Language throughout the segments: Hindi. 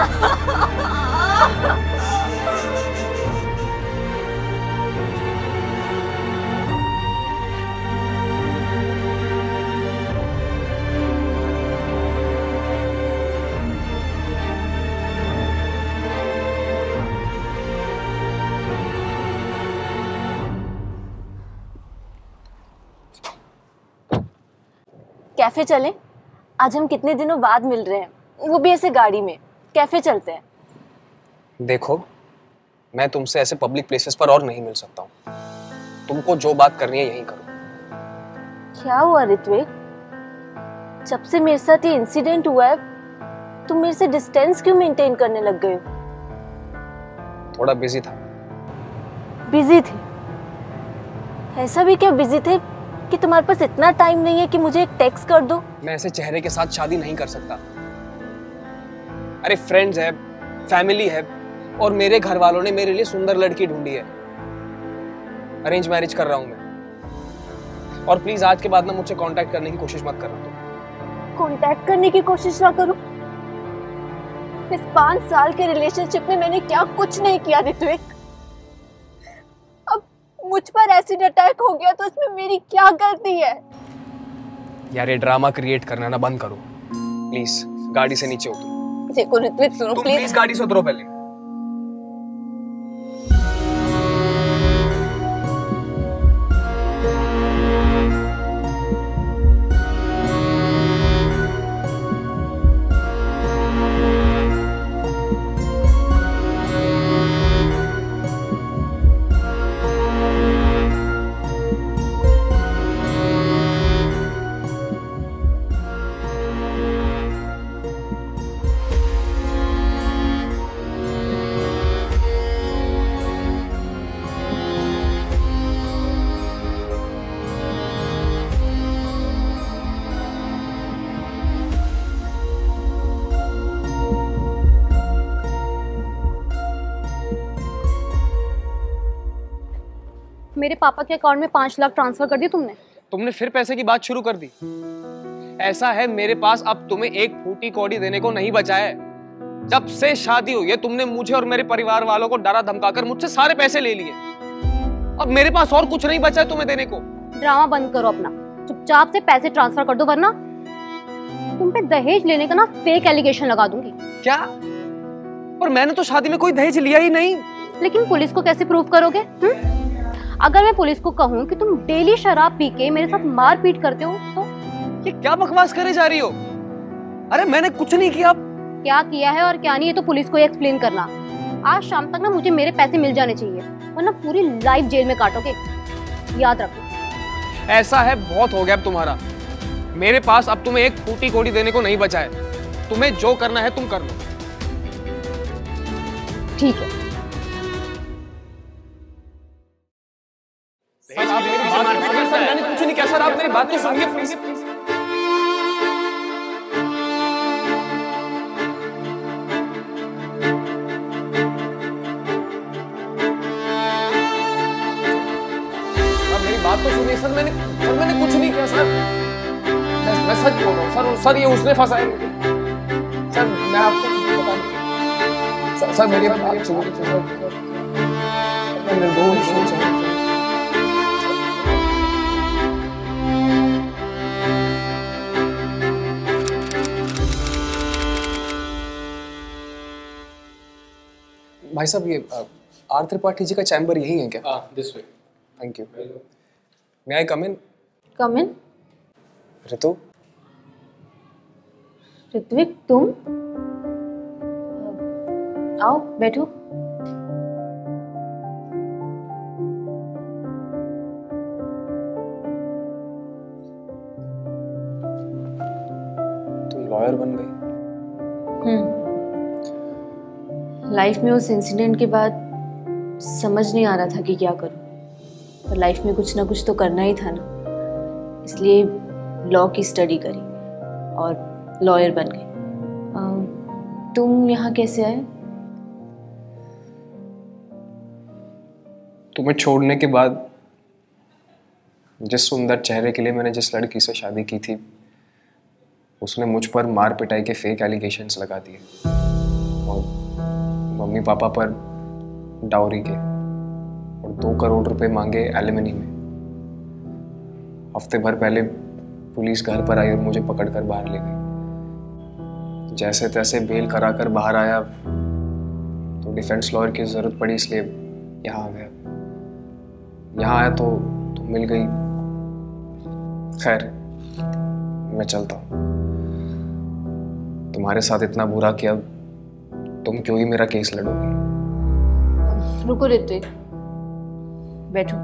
कैफे चलें? आज हम कितने दिनों बाद मिल रहे हैं, वो भी ऐसे गाड़ी में। कैफे चलते हैं। देखो, मैं तुमसे ऐसे पब्लिक प्लेसेस पर और नहीं मिल सकता हूँ। तुमको जो बात करनी है यहीं करो। क्या हुआ ऋत्विक? जब से मेरे साथ ये इंसिडेंट हुआ है, तुम मेरे से डिस्टेंस क्यों मेंटेन करने लग गए हो? थोड़ा बिजी था। बिजी थे? ऐसा भी क्या बिजी थे कि तुम्हारे पास इतना टाइम नहीं है कि मुझे एक टेक्स्ट कर दो? मैं ऐसे चेहरे के साथ शादी नहीं कर सकता। अरे फ्रेंड्स है, फैमिली है, और मेरे घर वालों ने मेरे लिए सुंदर लड़की ढूंढी है। अरेंज मैरिज कर रहा हूं मैं। और प्लीज आज के बाद ना मुझसे कांटेक्ट करने की कोशिश मत करना। तुम कांटेक्ट करने की कोशिश ना करो? इस 5 साल के रिलेशनशिप में मैंने क्या कुछ नहीं किया ऋत्विक। अब मुझ पर एसिड अटैक हो गया तो इसमें मेरी क्या गलती है? यार ये ड्रामा क्रिएट करना ना बंद करो प्लीज। गाड़ी से नीचे उतरो। देखो ऋत्विक, सुनो प्लीज गाड़ी से उतरो पहले। मेरे पापा के अकाउंट में 5 लाख ट्रांसफर कर दिए तुमने फिर पैसे की बात शुरू कर दी। ऐसा है मेरे पास अब तुम्हें एक फूटी कौड़ी देने को नहीं बचा है। जब से शादी हुई है तुमने मुझे और मेरे परिवार वालों को डरा धमकाकर मुझसे सारे पैसे ले लिए। अब मेरे पास और कुछ नहीं बचा है तुम्हें देने को। ड्रामा बंद करो अपना, चुपचाप से पैसे ट्रांसफर कर दो, वरना तुम पे दहेज लेने का ना फेक एलिगेशन लगा दूंगी। क्या? पर मैंने तो शादी में कोई दहेज लिया ही नहीं। लेकिन पुलिस को कैसे प्रूव करोगे? अगर मैं पुलिस को कहूँ कि तुम डेली शराब पी के मेरे साथ मारपीट करते हो तो? ये क्या बकवास करे जा रही हो? अरे मैंने कुछ नहीं किया। क्या किया है और क्या नहीं, ये तो पुलिस को ही एक्सप्लेन करना। आज शाम तक ना मुझे मेरे पैसे मिल जाने चाहिए, वरना पूरी लाइफ जेल में काटोगे, याद रखो। ऐसा है बहुत हो गया अब तुम्हारा। मेरे पास अब तुम्हें एक फूटी कोड़ी देने को नहीं बचा है। तुम्हें जो करना है तुम कर लो। ठीक है। सर आप मेरी बात सुनिए। सर मैंने कुछ नहीं किया। सर आप मेरी बात तो सुनिए प्लीज। सर मेरी बात तो सुनिए। सर मैंने कुछ नहीं किया। सर मैं सच बोल रहा हूँ। सर ये उसने फंसाया मुझे। सर मैं आपको बता दूं। सर मेरी बात सुनिए। मैं निर्दोष हूँ। भाई साहब ये आर त्रिपाठी जी का चैम्बर यही है क्या? This way. Thank you. May I come in? Come in. Ritu? Ritvik तुम? आओ बैठो। तुम लॉयर बन गई? लाइफ में उस इंसिडेंट के बाद समझ नहीं आ रहा था कि क्या करूं, पर लाइफ में कुछ ना कुछ तो करना ही था ना, इसलिए लॉ की स्टडी करी और लॉयर बन गई। तुम यहाँ कैसे आए? तुम्हें छोड़ने के बाद जिस सुंदर चेहरे के लिए मैंने जिस लड़की से शादी की थी, उसने मुझ पर मार पिटाई के फेक एलिगेशंस लगा दिए। और मम्मी पापा पर डाउरी के और 2 करोड़ रुपए मांगे एलिमनी में। हफ्ते भर पहले पुलिस घर पर आई और मुझे पकड़कर बाहर ले गई। जैसे तैसे बेल कराकर बाहर आया तो डिफेंस लॉयर की ज़रूरत पड़ी, इसलिए यहाँ आ गया। यहाँ आया तो मिल गई। खैर, मैं चलता हूँ। तुम्हारे साथ इतना बुरा किया, तुम क्यों ही मेरा केस लड़ोगी? रुको ऋत्विक, बैठो।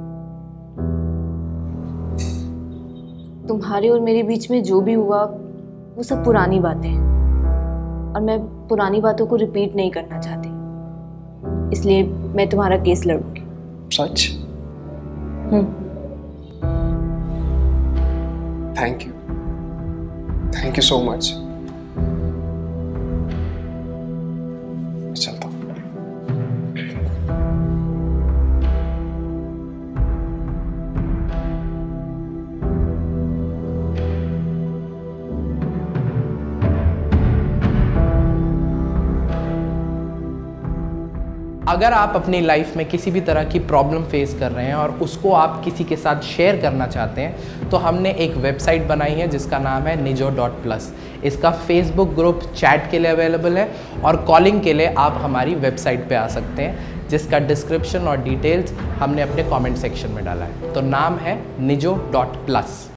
तुम्हारे और मेरे बीच में जो भी हुआ वो सब पुरानी बातें हैं और मैं पुरानी बातों को रिपीट नहीं करना चाहती, इसलिए मैं तुम्हारा केस लड़ूंगी। सच? Thank you so much. चलता हूँ। अगर आप अपनी लाइफ में किसी भी तरह की प्रॉब्लम फेस कर रहे हैं और उसको आप किसी के साथ शेयर करना चाहते हैं तो हमने एक वेबसाइट बनाई है जिसका नाम है nijo.plus। इसका फेसबुक ग्रुप चैट के लिए अवेलेबल है और कॉलिंग के लिए आप हमारी वेबसाइट पे आ सकते हैं, जिसका डिस्क्रिप्शन और डिटेल्स हमने अपने कमेंट सेक्शन में डाला है। तो नाम है nijo.plus।